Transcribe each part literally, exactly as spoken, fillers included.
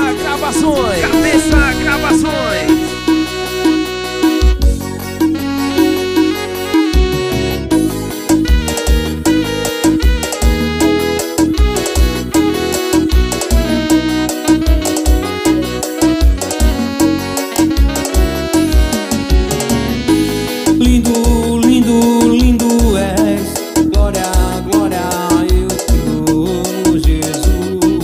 Gravações. Cabeça Gravações. Lindo, lindo, lindo és, glória, glória, eu te dou, Jesus,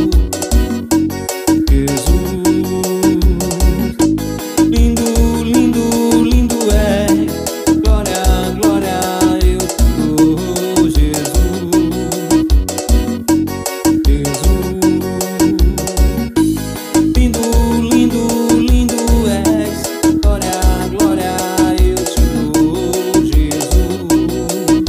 Jesus. Lindo, lindo, lindo és, glória, glória, eu te dou, Jesus, Jesus. Lindo, lindo, lindo és, glória, glória, eu te dou, Jesus.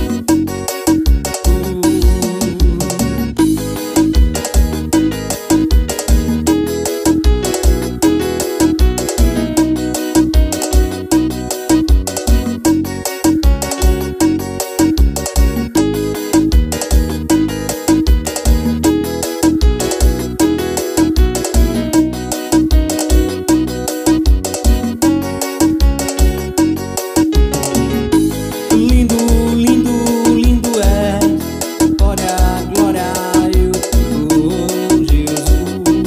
Lindo, lindo, lindo és, glória, glória, eu te dou, Jesus,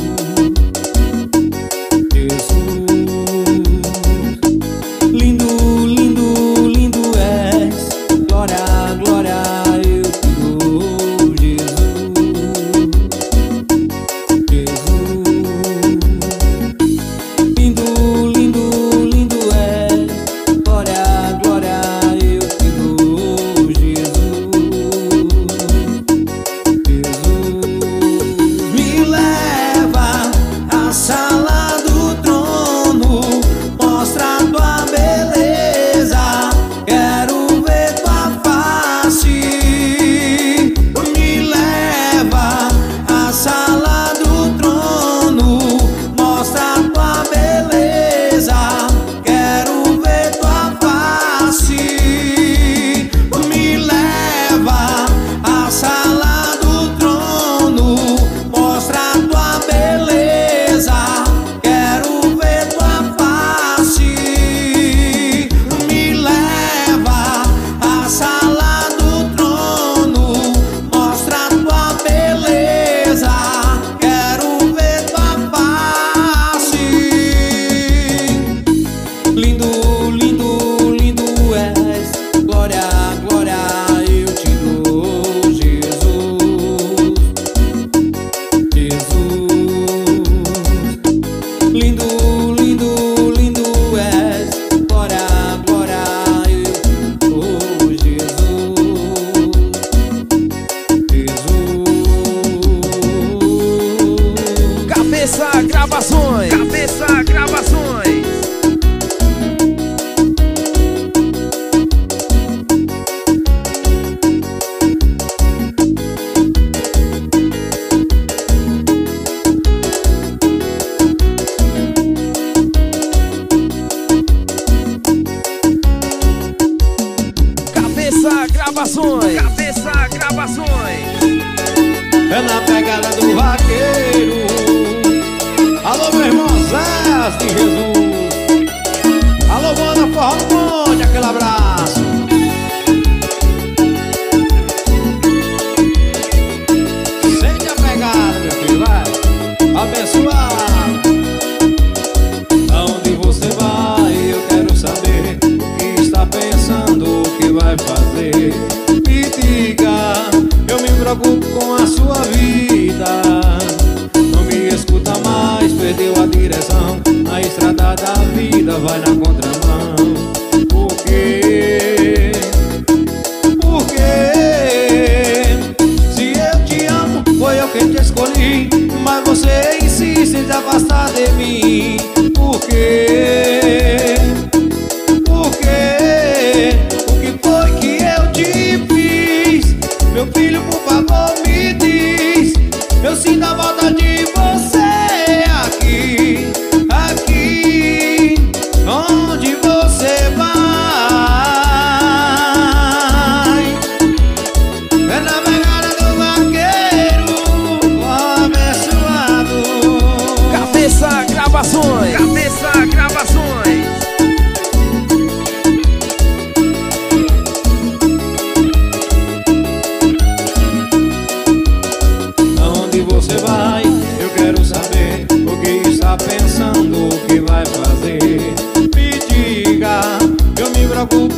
Jesus. Lindo, lindo, lindo és, glória, glória, eu te dou, Jesus, Jesus. Lindo, lindo, lindo és, glória, glória, eu te dou, Jesus, Jesus. Me leva à sala do trono, mostra tua beleza, quero ver tua face. Me leva à sala do trono, mostra tua beleza, quero ver tua face. Me leva à sala do trono, mostra tua beleza, quero ver tua face. Me leva à sala do trono, mostra tua beleza, quero ver tua face. Lindo, lindo, lindo és, glória, glória, eu te dou, Jesus, Jesus. Lindo, lindo, lindo és, glória, glória, eu te dou, Jesus, Jesus. Cabeça Gravações. Cabeça Gravações. Cabeça Gravações. Cabeça Gravações. É na pegada do vaqueiro. Alô, meu irmão Zé de Jesus. Alô, banda Forró do Monte, aquele abraço. Sente a pegada, meu filho, vai. Abençoado. Aonde você vai, eu quero saber o que está pensando, o que vai fazer. Me diga, eu me preocupo com a sua vida. Não me escuta mais, perdeu a direção. A estrada da vida vai na contramão. Por quê? Por quê? Se eu te amo, foi eu quem te escolhi, mas você insiste em se afastar de mim. Por quê? Por quê? O que foi que eu te fiz? Meu filho, por favor, me diz. Eu sinto a volta de você aqui, aqui, onde você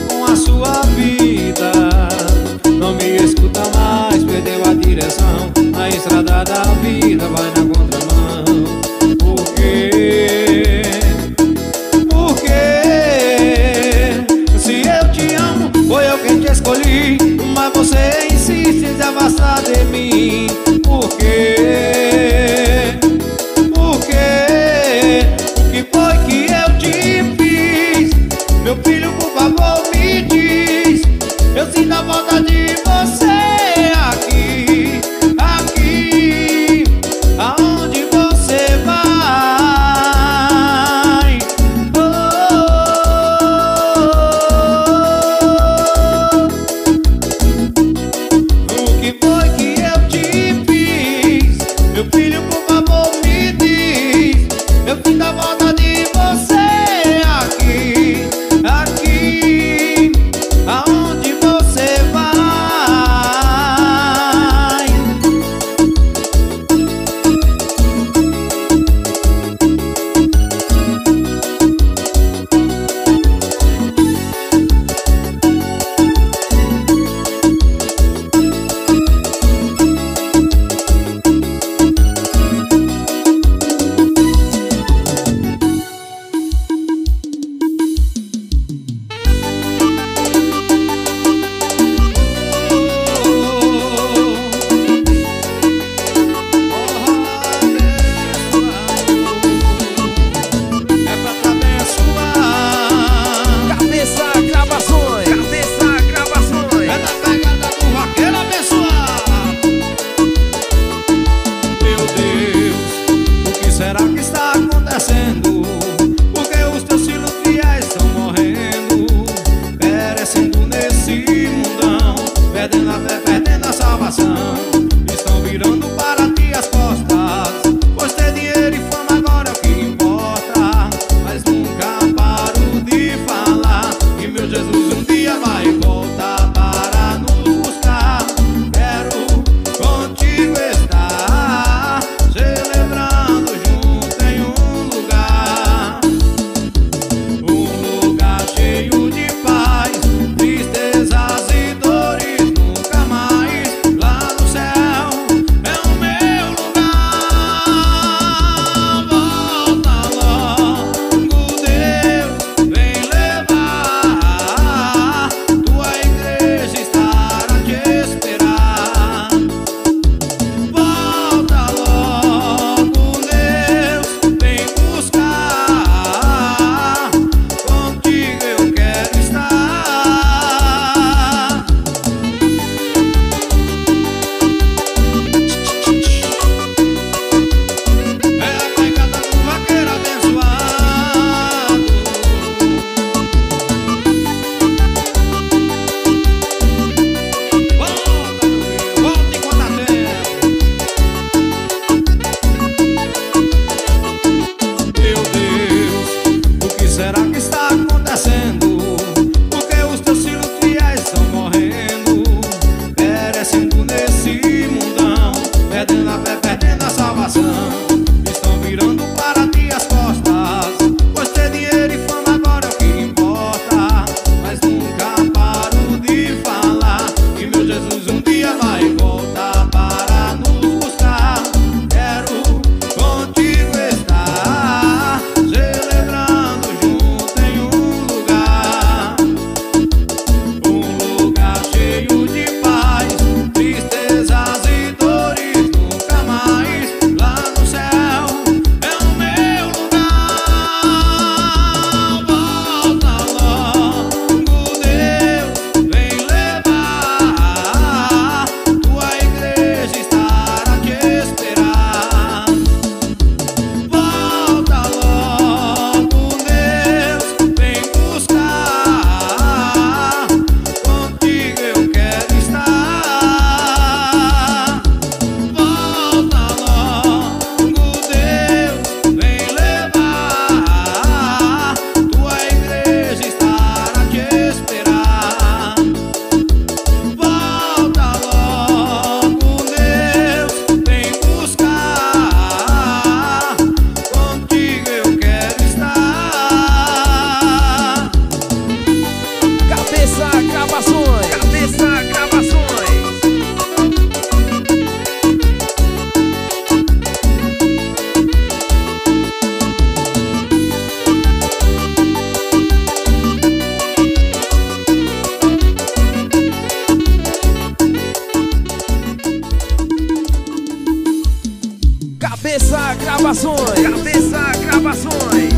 com a sua vida. Não me escuta mais, perdeu a direção. Na estrada da vida vai na contramão. Por quê? Por quê? Se eu te amo, foi eu quem te escolhi, mas você insiste em se afastar de mim. Por quê? Por quê? O que foi que eu te fiz? Meu filho, por favor, me diz. Eu sinto a falta de você aqui, aqui, aonde você vai. Oh, oh, oh. O que foi que eu te fiz? Cabeça Gravações. Cabeça Gravações. Cabeça Gravações. Cabeça Gravações.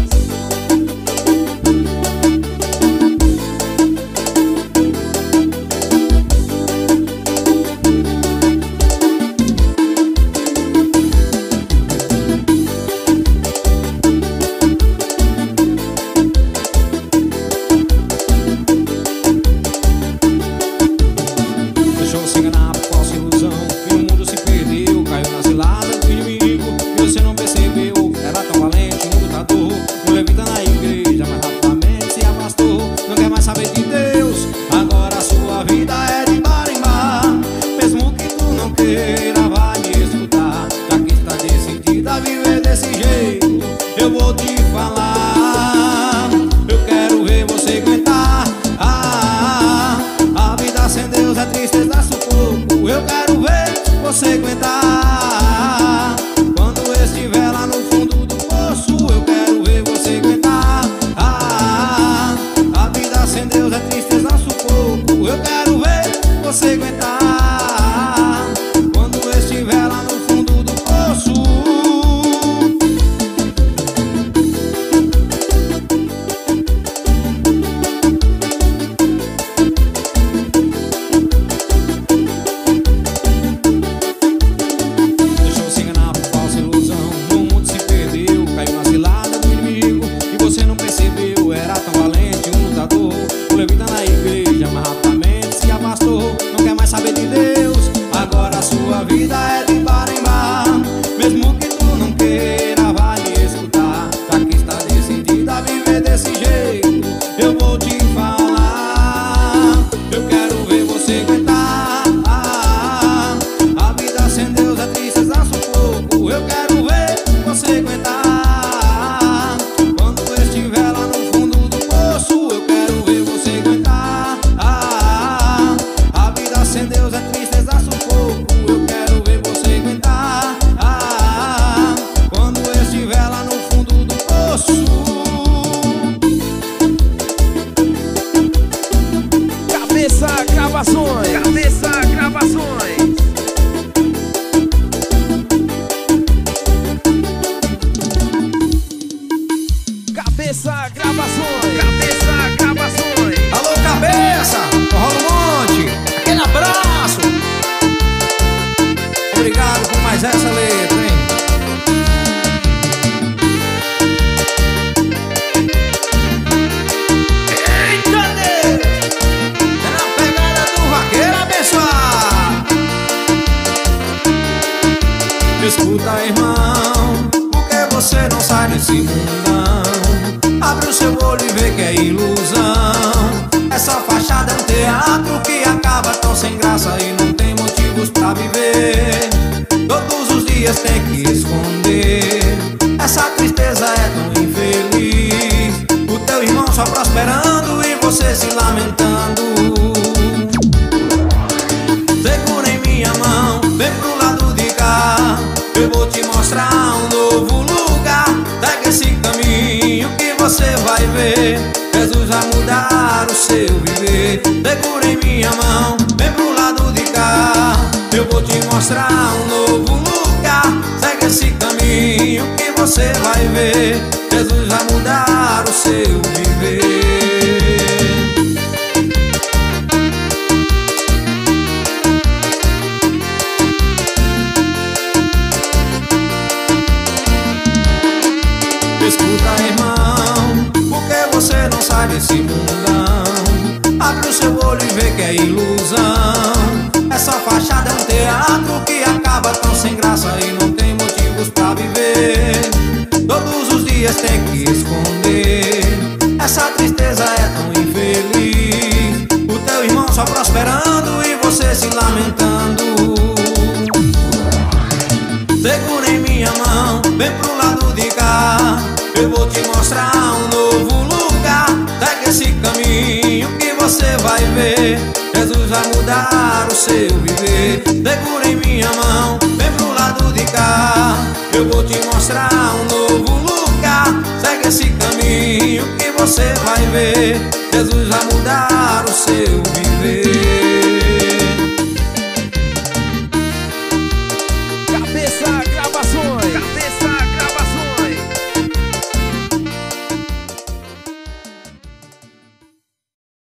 Deixou-se enganar por falsa ilusão e o mundo se perdeu, caiu na cilada do inimigo e você não percebeu. Era tão valente, um lutador, um levita na igreja, mas rapidamente se afastou. Não quer mais saber de Deus, agora a sua vida é de bar em bar. Mesmo que tu não queira, vai me escutar. Já que está decidida a viver desse jeito, eu vou te falar. Eu quero ver você aguentar. Ah, a vida sem Deus é tristeza, sufoco. Eu quero ver você aguentar. Quando estiver lá no fundo do poço, eu quero ver você aguentar. Ah, a vida sem Deus é tristeza, sufoco. Eu quero ver você aguentar. Quando estiver lá no fundo do poço. Deixou-se enganar por falsa ilusão, no mundo se perdeu, caiu na cilada do inimigo e você não percebeu. Era tão valente, um lutador, um levita na igreja, mas rapidamente se afastou. Não quer mais saber de Deus, agora a sua vida é de bar em bar. Mesmo que tu não queira, vai me escutar. Já que está decidida a viver desse jeito, eu vou te falar. Eu quero ver você aguentar. Ah, a vida sem Deus é tristeza, sufoco. Eu quero ver você aguentar. Quando estiver lá no fundo do poço, eu quero ver você aguentar. Ah, a vida sem Deus é tristeza, sufoco. Eu quero ver você aguentar. Ah, quando estiver lá no fundo do poço. Cabeça Gravações. Cabeça Gravações. Cabeça Gravações. Cabeça Gravações. Alô, cabeça! Forró do Monte, aquele abraço! Obrigado por mais essa letra, hein? Eita Deus! É na pegada do vaqueiro abençoado. Escuta, irmão, por que você não sai desse mundão? Abre o seu olho e vê que é ilusão. Essa fachada é um teatro que acaba tão sem graça e não tem motivos pra viver. Todos os dias tem que esconder. Essa tristeza é tão infeliz. O teu irmão só prosperando e você se lamentando. Segura em minha mão, vem pro lado de cá. Eu vou te mostrar um novo lugar. Segue esse caminho que você vai ver. Jesus vai mudar o seu viver. Segura em minha mão, vem pro lado de cá. Eu vou te mostrar um novo lugar. Segue esse caminho que você vai ver. Jesus vai mudar o seu viver. Escuta, irmão, por que você não sai desse mundão? Abre o seu olho e vê que é ilusão. Essa fachada é um teatro que acaba tão sem graça e não tem motivos pra viver. Todos os dias tem que esconder. Essa tristeza é tão infeliz. O teu irmão só prosperando e você se lamentando. Segura em minha mão, vem pro lado de cá. Eu vou te mostrar um novo lugar. Segue esse caminho que você você vai ver, Jesus vai mudar o seu viver. Segura em minha mão, vem pro lado de cá, eu vou te mostrar um novo lugar. Segue esse caminho que você vai ver, Jesus vai mudar o seu viver.